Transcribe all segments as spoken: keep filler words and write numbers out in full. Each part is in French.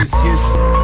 yes, yes.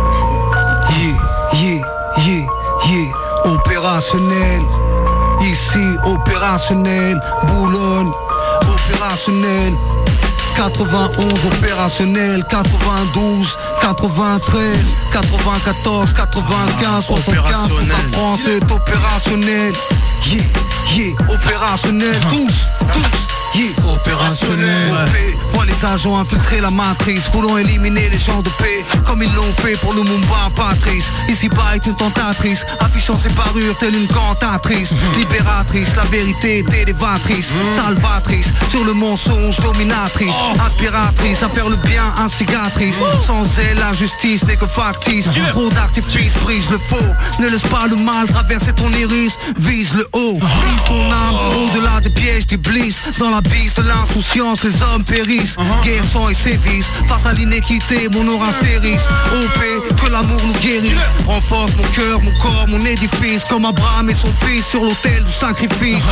Yeah, yeah, yeah, yeah. Opérationnel. Ici, opérationnel. Boulogne, opérationnel. quatre-vingt-onze opérationnel, quatre-vingt-douze, quatre-vingt-treize, quatre-vingt-quatorze, quatre-vingt-quinze, soixante-quinze, toute la France est opérationnelle. Yeah, yeah, opérationnel, tous, tous, yeah, opérationnel. Ouais. Vois les agents infiltrer la matrice, voulons éliminer les gens de paix, comme ils l'ont fait pour le Mumba Patrice. Ici-bas est une tentatrice, affichant ses parures telle une cantatrice. Libératrice, la vérité est élévatrice, salvatrice, sur le mensonge dominatrice. Aspiratrice, à faire le bien, instigatrice. Sans elle, la justice n'est que factice. Trop d'artifices brise le faux. Ne laisse pas le mal traverser ton iris. Vise le haut, brise ton âme au-delà des pièges d'Iblis. Dans la bise de l'insouciance, les hommes périssent. Guerre, sang et sévices. Face à l'inéquité, mon aura s'érisse. O P, que l'amour nous guérisse. Renforce mon cœur, mon corps, mon édifice. Comme Abraham et son fils sur l'autel du sacrifice.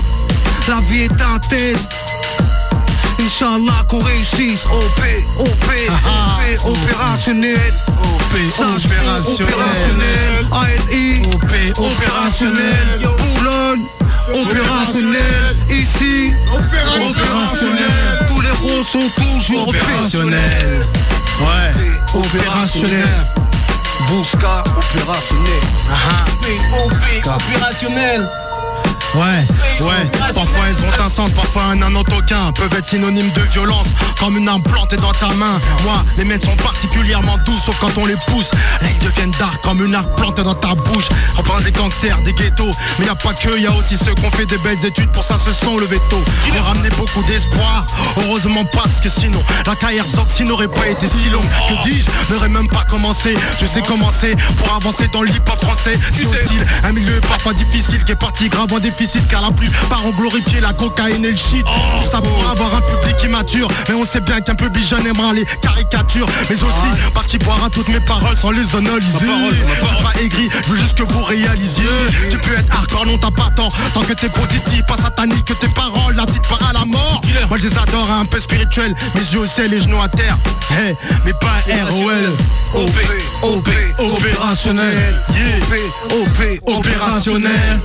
La vie est un test. Inch'Allah qu'on réussisse. O P, O P, O P, opérationnel. O P, opérationnel. A L I, O P, opérationnel. Boulogne, opérationnel. Ici, opérationnel. Tous les rôles sont toujours opérationnels. Ouais, opérationnel. Bousca, opérationnel. O P, opérationnel. Ouais, ouais, parfois elles ont un sens, parfois un an aucun. Peuvent être synonymes de violence, comme une arme plantée dans ta main. Moi, les miennes sont particulièrement douces, sauf quand on les pousse. Là ils deviennent dark, comme une arme plantée dans ta bouche. On parle des gangsters, des ghettos, mais y a pas que, y a aussi ceux qui ont fait des belles études, pour ça se sont levés tôt. On ramenait beaucoup d'espoir, heureusement parce que sinon la carrière Zoxy n'aurait pas été si longue. Que dis-je, n'aurait même pas commencé. Je sais commencer pour avancer dans l'hip-hop français. Si hostile, un milieu parfois difficile qui est parti grave en déficit, car la plupart ont glorifié la cocaïne et le shit. Tout ça pour avoir un public immature, mais on sait bien qu'un public jeune aimera les caricatures. Mais aussi parce qu'il boira toutes mes paroles sans les analyser. Je suis pas aigri, je veux juste que vous réalisiez. Tu peux être hardcore, non t'as pas tort, tant que t'es positif, pas satanique, que tes paroles la petite part à la mort. Moi je les adore, un peu spirituel, mes yeux au ciel, les genoux à terre. Hey, mais pas R O L. O P, O P, opérationnel. O P, O P, opérationnel.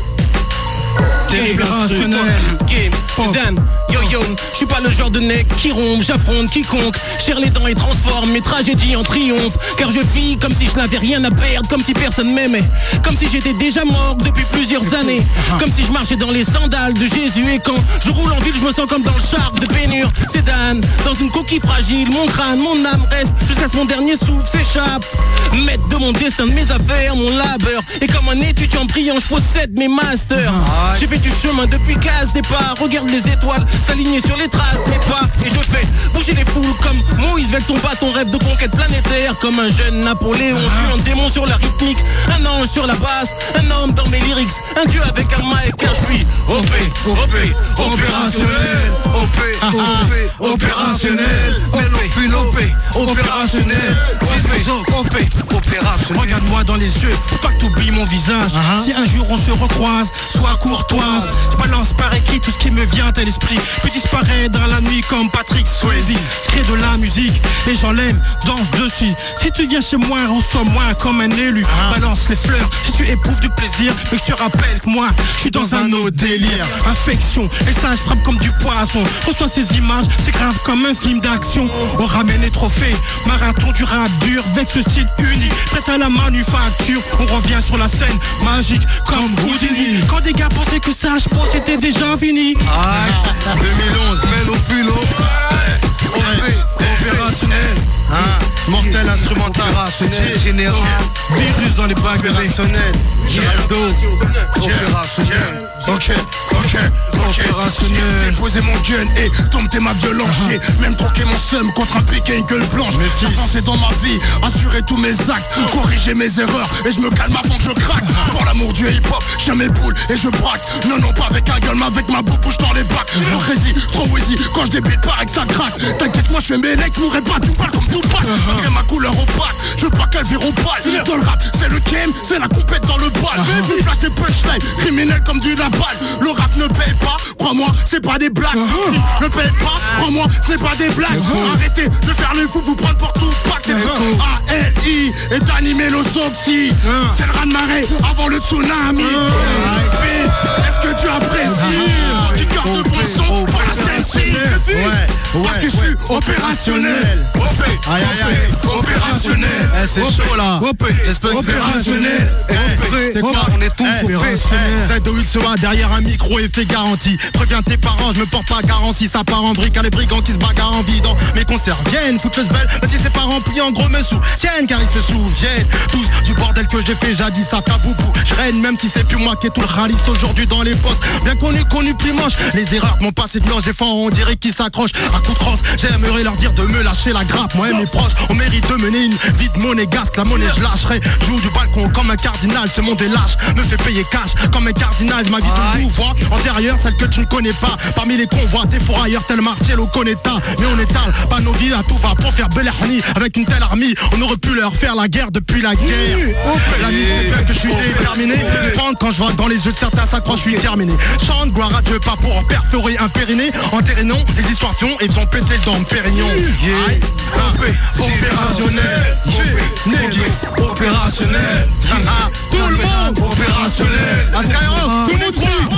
Opérationnel. Game, c'est Dan, yo yo. Je suis pas le genre de mec qui rompt, j'affronte quiconque. Serre les dents et transforme mes tragédies en triomphe. Car je vis comme si je n'avais rien à perdre, comme si personne m'aimait. Comme si j'étais déjà mort depuis plusieurs années. Comme si je marchais dans les sandales de Jésus. Et quand je roule en ville, je me sens comme dans le char de Bénur. C'est Dan, dans une coquille fragile. Mon crâne, mon âme reste jusqu'à ce que mon dernier souffle s'échappe. Maître de mon destin, de mes affaires, mon labeur. Et comme un étudiant brillant, je possède mes masters. J'ai fait du chemin depuis case départ. Regarde les étoiles s'aligner sur les traces de mes pas. Et je fais bouger les foules comme Moïse avec son bâton. Rêve de conquête planétaire comme un jeune Napoléon. Je suis un démon sur la rythmique, un ange sur la basse, un homme dans mes lyrics, un dieu avec un mic. Car je suis O P, O P, opérationnel. O P, O P, opérationnel. Mélophile, O P, opérationnel. O P, opérationnel. Regarde-moi dans les yeux, faut pas que t'oublies mon visage. Si un jour on se recroise, sois courtoise. Je balance par écrit tout ce qui me vient à l'esprit, puis disparaît dans la nuit comme Patrick Swayze. Je crée de la musique, les gens l'aiment, dansent dessus. Si tu viens chez moi, reçois-moi comme un élu. Balance les fleurs si tu éprouves du plaisir, mais je te rappelle que moi, je suis dans un autre délire. Infection, et ça je frappe comme du poison. Reçois ces images, c'est grave comme un film d'action. On ramène les trophées, marathon du rap dur, avec ce style unique, prêt à la manufacture. On revient sur la scène, magique comme Houdini. Quand des gars pensaient que ça, je pense c'était déjà fini. Ah, deux mille onze, Mélophilo. O P, opérationnel. Hein, mortel instrumental. Opérationnel, général. Virus dans les bagues. Opérationnel. Geraldo. Opérationnel. Ok, ok, ok. J'ai posé mon gun et dompté ma violence. J'ai même troqué mon seum contre un pic et une gueule blanche. J'ai pensé dans ma vie, assurer tous mes actes, corriger mes erreurs et je me calme avant que je craque. Pour l'amour du hip-hop, j'ai mes boules et je braque. Non, non, pas avec un gueule, mais avec ma bouche dans les bacs. Trop crazy, trop easy, quand je débite pareil que ça craque. T'inquiète, moi je fais mes legs, mourrais pas, tu me parles comme tout pack. Malgré ma couleur opaque, je veux pas qu'elle vire au pâle. Dans le rap, c'est le game, c'est la compète dans le bac. balles. Mais place des punchlines, criminels comme du napalm. Le rap ne paye pas, crois-moi, c'est pas des blagues. Ne paye pas, crois-moi, ce n'est pas des blagues. Arrêtez de faire les fous, vous prendre pour tout pas. C'est A L I et d'animer l'Osoxy. C'est le raz-de-marée avant le tsunami. Est-ce que tu apprécies du cœur de bon son pour la celle-ci? Parce que je suis opérationnel. Aïe aïe aïe. Opérationnel. Eh, c'est chaud là. J'espère que opérationnel. C'est quoi? On est tous opérationnels. Z O X A derrière un micro effet garanti. Préviens tes parents, je me porte pas garantie. Ça part en vrille car les brigands qui se bagarrent en vidant. Mes concerts viennent, foutent belle. Même si c'est pas rempli en gros me soutiennent car ils se souviennent tous du bordel que j'ai fait jadis à Kaboubou. Je règne même si c'est plus moi qui est tout le raliste aujourd'hui dans les postes. Bien connu, connu plus moche. Les erreurs de mon passé de noche, des fois on dirait qu'ils s'accrochent à coup de crosse. J'aimerais leur dire de me lâcher la grappe. Moi et mes proches, on mérite de mener une vie de monégasque. La monnaie je lâcherai, joue du balcon comme un cardinal. Ce monde est lâche, me fait payer cash comme un cardinal. Ma vie de louvois, antérieure, celle que tu ne connais pas. Parmi les convois, des fourrailleurs tel Marcello Conetta. Mais on étale pas nos vies à tout va pour faire Belahni. Avec une telle armée, on aurait pu leur faire la guerre depuis la guerre. La nuit c'est bien que je suis déterminé. Prendre quand je vois dans les yeux de certains s'accrochent, je suis terminé. Chante, gloire à Dieu, pas pour en perforer un périnée. Enterrinons les histoires fions et faisons péter dans le Pérignon. Yeah. Opérationnel. Négis. Opérationnel. Tout le monde. Opérationnel. À Skyrock, tout le monde suit.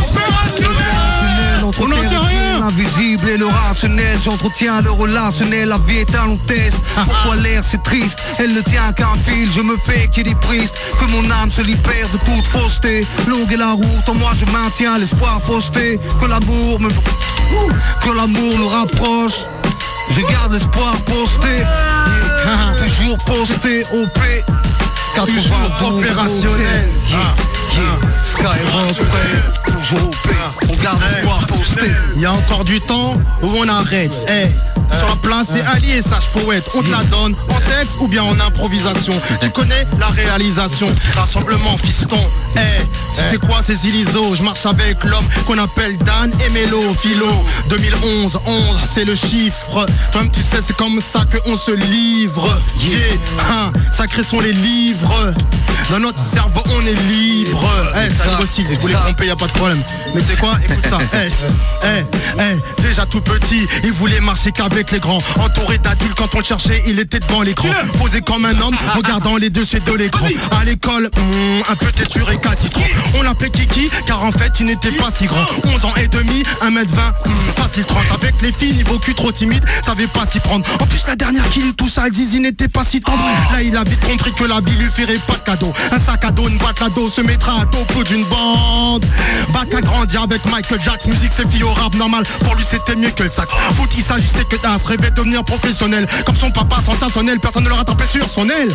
On n'entend rien. L'invisible et le rationnel, j'entretiens le relationnel. La vie est un long test. Pourquoi l'air c'est triste? Elle ne tient qu'à un fil. Je me fais équilibriste. Que mon âme se libère de toute fausseté. Longue est la route, en moi je maintiens l'espoir posté. Que l'amour me... Que l'amour nous rapproche. Je garde l'espoir posté. Yeah. Toujours posté. O P quatre-vingt-douze opérationnel. Yeah. Yeah. Skyrock, toujours O P. On garde l'espoir posté. Il y a encore du temps où on arrête. Hey. Sur la place, c'est Ali et Sage Poète. On te la donne en texte ou bien en improvisation. Tu connais la réalisation. Rassemblement fiston. Hey, tu sais quoi, c'est Zilizo. Je marche avec l'homme qu'on appelle Dan et Mélo. Philo deux mille onze, onze, c'est le chiffre. Toi-même tu sais, c'est comme ça qu'on se livre. Yeah, hein, sacrés sont les livres. Dans notre cerveau on est libre. Hey, ça arrive aussi, si vous voulez tromper, y a pas de problème. Mais tu sais quoi, écoute ça. Hey, hey, hey, déjà tout petit, il voulait marcher qu'avec les grands. Entouré d'adultes, quand on le cherchait, il était devant l'écran. Posé comme un homme, regardant les deux c'est de l'écran. À l'école, hmm, un peu têtu et catitron. On l'appelait Kiki, car en fait il n'était pas si grand. onze ans et demi, un mètre vingt, hmm, facile trente. Avec les filles, niveau cul trop timide, savait pas s'y prendre. En plus la dernière qui lui touche à Zizi n'était pas si tendre. Là il a vite compris que la vie lui ferait pas de cadeau. Un sac à dos, une boîte à dos, se mettra à dos d'une bande. Bac a grandi avec Michael Jackson. Musique c'est fille au rap normal, pour lui c'était mieux que le sax. Foot il s'agissait que d'as, rêvait de devenir professionnel. Comme son papa sensationnel, personne ne le rattrapait sur son aile.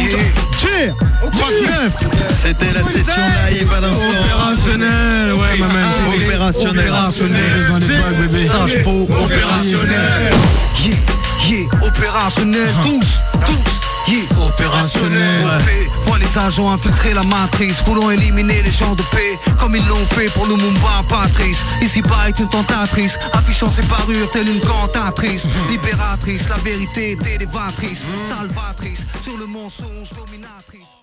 Yeah, c'était la session live à l'instant. Opérationnel, ouais ma man. Opérationnel. Opérationnel dans les bacs bébé. Sage Po, opérationnel. Yeah, yeah, opérationnel. Tous, tous, yeah, opérationnel. Vois les agents infiltrer la matrice, voulons éliminer les gens de paix, comme ils l'ont fait pour le Mumba Patrice. Ici bas est une tentatrice, affichant ses parures telle une cantatrice. Libératrice, la vérité délévatrice, salvatrice, sur le mensonge dominatrice.